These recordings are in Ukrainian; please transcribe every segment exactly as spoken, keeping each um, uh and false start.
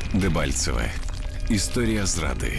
Дебальцеве. Історія зради.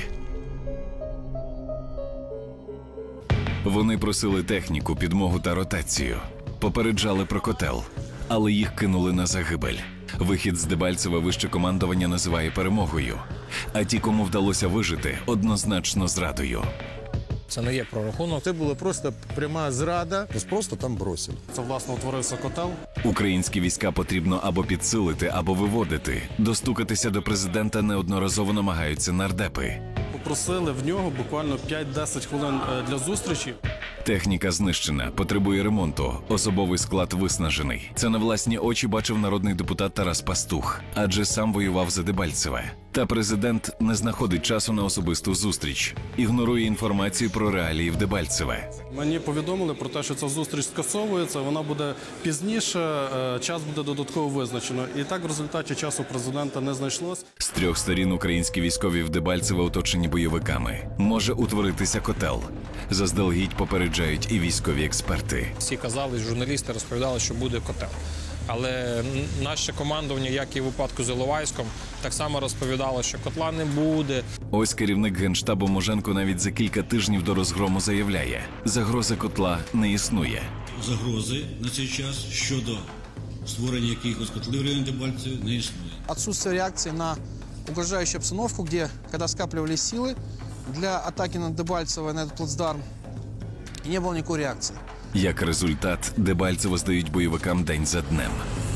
Вони просили техніку, підмогу та ротацію. Попереджали про котел, але їх кинули на загибель. Вихід з Дебальцеве вище командування називає перемогою. А ті, кому вдалося вижити, однозначно зрадою. Це не є прорахунок. Це була просто пряма зрада. Нас просто там бросили. Це, власне, утворився котел. Українські війська потрібно або підсилити, або виводити. Достукатися до президента неодноразово намагаються нардепи. Попросили в нього буквально п'ять-десять хвилин для зустрічі. Техніка знищена, потребує ремонту, особовий склад виснажений. Це на власні очі бачив народний депутат Тарас Пастух, адже сам воював за Дебальцеве. Та президент не знаходить часу на особисту зустріч, ігнорує інформацію про реалії в Дебальцеве. Мені повідомили про те, що ця зустріч скасовується, вона буде пізніше, час буде додатково визначено. І так в результаті часу президента не знайшлось. З трьох сторін українські військові в Дебальцеве оточені бойовиками. Може утворитися котел. Заздалегідь попереджають і військові експерти. Всі казали, журналісти розповідали, що буде котел. Але наше командування, як і в випадку з Іловайськом, так само розповідало, що котла не буде. Ось керівник Генштабу Муженко навіть за кілька тижнів до розгрому заявляє, загрози котла не існує. Загрози на цей час щодо створення якихось котлів в районі Дебальцеве не існує. Отсутствие реакции на угрожающую обстановку, где, когда скапливались силы для атаки на Дебальцево, на этот плацдарм, не было никакой реакции. Як результат, Дебальцево здають бойовикам день за днем.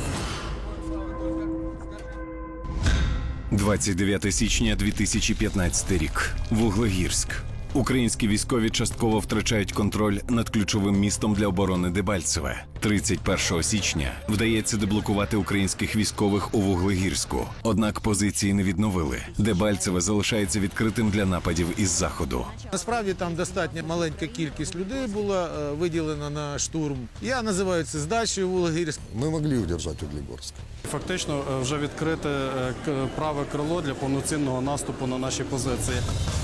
двадцять дев'яте січня дві тисячі п'ятнадцятий рік. Вуглегірськ. Українські військові частково втрачають контроль над ключовим містом для оборони Дебальцеве. тридцять першого січня вдається деблокувати українських військових у Вуглегірську. Однак позиції не відновили. Дебальцеве залишається відкритим для нападів із заходу. Насправді там достатньо маленька кількість людей була виділена на штурм. Я називаю це здачею Вуглегірськ. Ми могли удержати Углегорськ. Фактично вже відкрите праве крило для повноцінного наступу на наші позиції.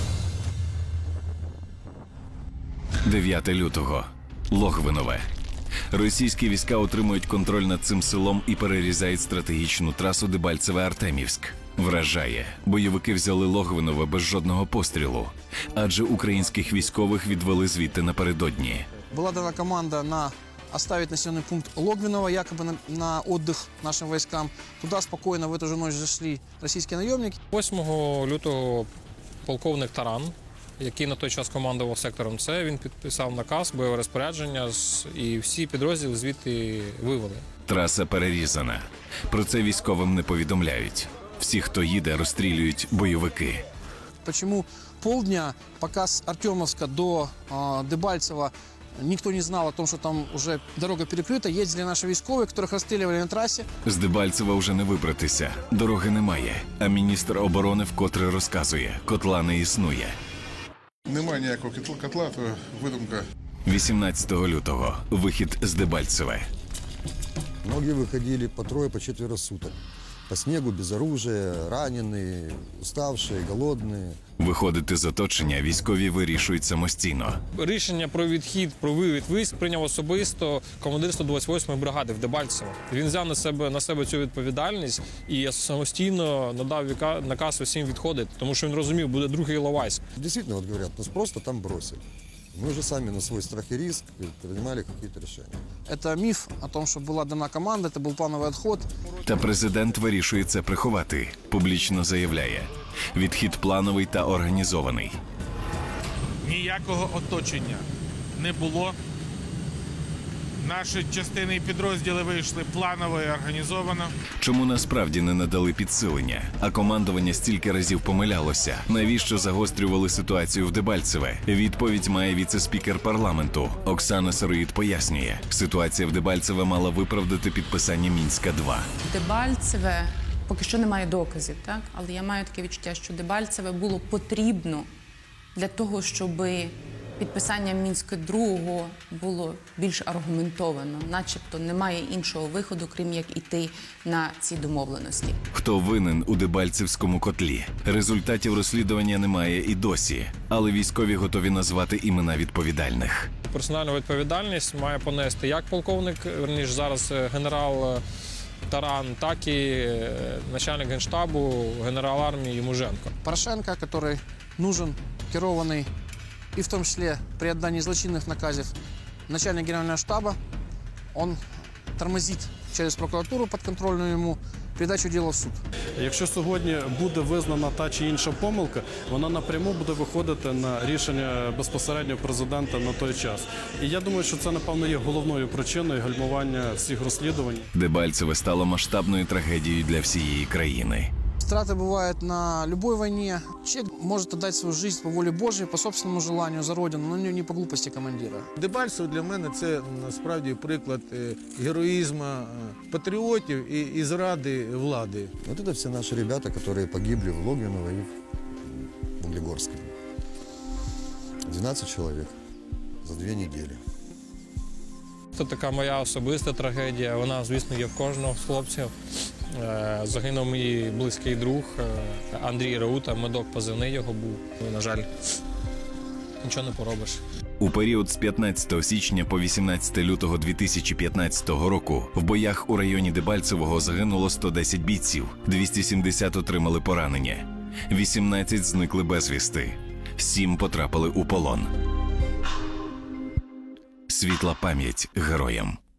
дев'яте лютого. Логвинове. Російські війська отримують контроль над цим селом і перерізають стратегічну трасу Дебальцеве-Артемівськ. Вражає. Бойовики взяли Логвинове без жодного пострілу, адже українських військових відвели звідти напередодні. Була дана команда на оставить населенный пункт Логвиново, якобы на, на отдых нашим войскам. Туда спокойно в эту же ночь зашли российские наемники. восьмого лютого полковник Таран, який на той час командував сектором С, він підписав наказ, бойове розпорядження, і всі підрозділи звідти вивели. Траса перерізана. Про це військовим не повідомляють. Всі, хто їде, розстрілюють бойовики. Почему полдня, пока с Артемовска до э, Дебальцева никто не знал о том, что там уже дорога перекрыта, ездили наши військові, которых розстрілювали на трасі. З Дебальцева вже не вибратися. Дороги немає. А міністр оборони вкотре розказує, котла не існує. Немає ніякого котла, то видумка. вісімнадцятого лютого. Вихід з Дебальцеве. Многие выходили по трое, по четверо суток. По снегу, без оружия, раненые, уставшие, голодные. Виходити з оточення військові вирішують самостійно. Рішення про відхід, про вивід військ прийняв особисто командир сто двадцять восьмої бригади в Дебальцево. Він взяв на себе, на себе цю відповідальність і самостійно надав наказ усім відходити, тому що він розумів, буде другий Іловайськ. Действительно, вот говорят, нас просто там бросили. Мы уже сами на свой страх и риск принимали какие-то решения. Это миф о том, что была дана команда, это был плановый отход. Та президент вирішує це приховати. Публічно заявляє. Відхід плановий та організований. Ніякого оточення не було. Наші частини і підрозділи вийшли планово і організовано. Чому насправді не надали підсилення, а командування стільки разів помилялося? Навіщо загострювали ситуацію в Дебальцеве? Відповідь має віце-спікер парламенту. Оксана Сироїд пояснює, ситуація в Дебальцеве мала виправдати підписання Мінська два. Дебальцеве поки що немає доказів, так? Але я маю таке відчуття, що Дебальцеве було потрібно для того, щоби підписання Мінська другого було більш аргументовано, начебто немає іншого виходу, крім як іти на ці домовленості. Хто винен у Дебальцевському котлі? Результатів розслідування немає і досі, але військові готові назвати імена відповідальних. Персональну відповідальність має понести як полковник, верніше зараз генерал Таран, так і е, начальник Генштабу, генерал армії Ємуженко. Порошенко, который нужен, керованный, и в том числе при отдании злочинных наказов начальник генерального штаба, он тормозит через прокуратуру подконтрольную ему передачу діла в суд. Якщо сьогодні буде визнана та чи інша помилка, вона напряму буде виходити на рішення безпосередньо президента на той час. І я думаю, що це, напевно, є головною причиною гальмування всіх розслідувань. Дебальцеве стало масштабною трагедією для всієї країни. Страты бывают на любой войне. Человек может отдать свою жизнь по воле Божьей, по собственному желанию за Родину, но не по глупости командира. Дебальцево для мене це насправді приклад е, героїзму е, патріотів і, і зради влади. Вот это все наши ребята, которые погибли в Логвиново и в Углегорске. двенадцать человек за две недели. Це така моя особиста трагедія. Вона, звісно, є в кожного з хлопців. Е, Загинув мій близький друг е, Андрій Раута, медок позивний його був. І, на жаль, нічого не поробиш. У період з п'ятнадцятого січня по вісімнадцяте лютого дві тисячі п'ятнадцятого року в боях у районі Дебальцевого загинуло сто десять бійців, двісті сімдесят отримали поранення, вісімнадцять зникли безвісти, сім потрапили у полон. Світла пам'ять героям.